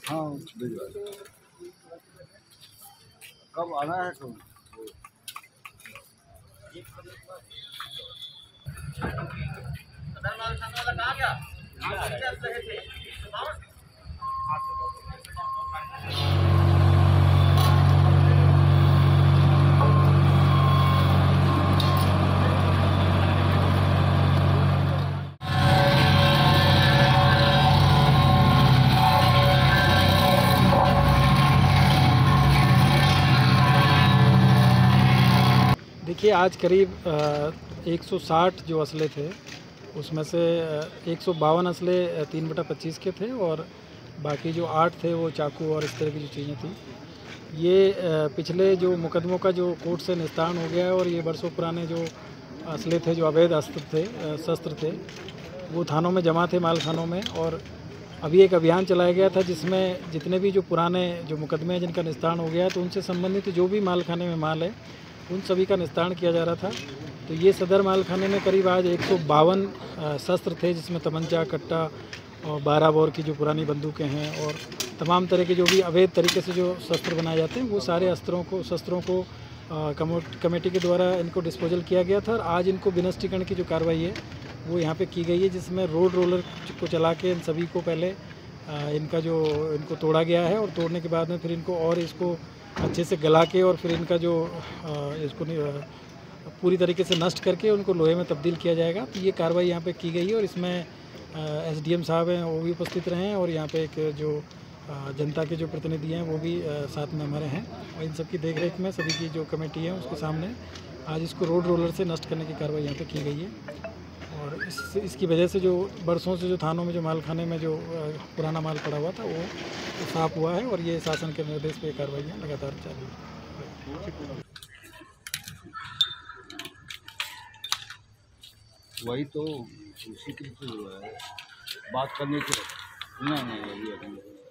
हाँ भिजवा दो। कब आना है तुम? देखिए आज करीब 160 जो असले थे उसमें से 152 असले 3/25 के थे और बाकी जो 8 थे वो चाकू और इस तरह की जो चीज़ें थी। ये पिछले जो मुकदमों का जो कोर्ट से निस्तारण हो गया है और ये बरसों पुराने जो असले थे, जो अवैध अस्त्र थे, शस्त्र थे, वो थानों में जमा थे, माल खानों में। और अभी एक अभियान चलाया गया था जिसमें जितने भी जो पुराने जो मुकदमे हैं जिनका निस्तारण हो गया है तो उनसे संबंधित जो भी माल खाने में माल है उन सभी का निस्तारण किया जा रहा था। तो ये सदर माल खाने में करीब आज 152 शस्त्र थे, जिसमें तमंचा, कट्टा और 12 बोर की जो पुरानी बंदूकें हैं और तमाम तरह के जो भी अवैध तरीके से जो शस्त्र बनाए जाते हैं वो सारे शस्त्रों को कमेटी के द्वारा इनको डिस्पोजल किया गया था। और आज इनको विनष्टीकरण की जो कार्रवाई है वो यहाँ पे की गई है, जिसमें रोड रोलर को चला के इन सभी को पहले इनको तोड़ा गया है और तोड़ने के बाद में फिर इनको और इसको अच्छे से गला के और फिर इनका जो इसको पूरी तरीके से नष्ट करके उनको लोहे में तब्दील किया जाएगा। तो ये कार्रवाई यहाँ पे की गई है और इसमें एसडीएम साहब हैं वो भी उपस्थित रहे हैं और यहाँ पे एक जो जनता के जो प्रतिनिधि हैं वो भी साथ में हमारे हैं। और इन सब की देखरेख में सभी की जो कमेटी है उसके सामने आज इसको रोड रोलर से नष्ट करने की कार्रवाई यहाँ पे की गई है। और इसकी वजह से जो बरसों से जो थानों में जो माल खाने में जो पुराना माल पड़ा हुआ था वो साफ हुआ है और ये शासन के निर्देश पे कार्रवाइयाँ लगातार जारी है। वही तो उसी के लिए बात करने के लिए नहीं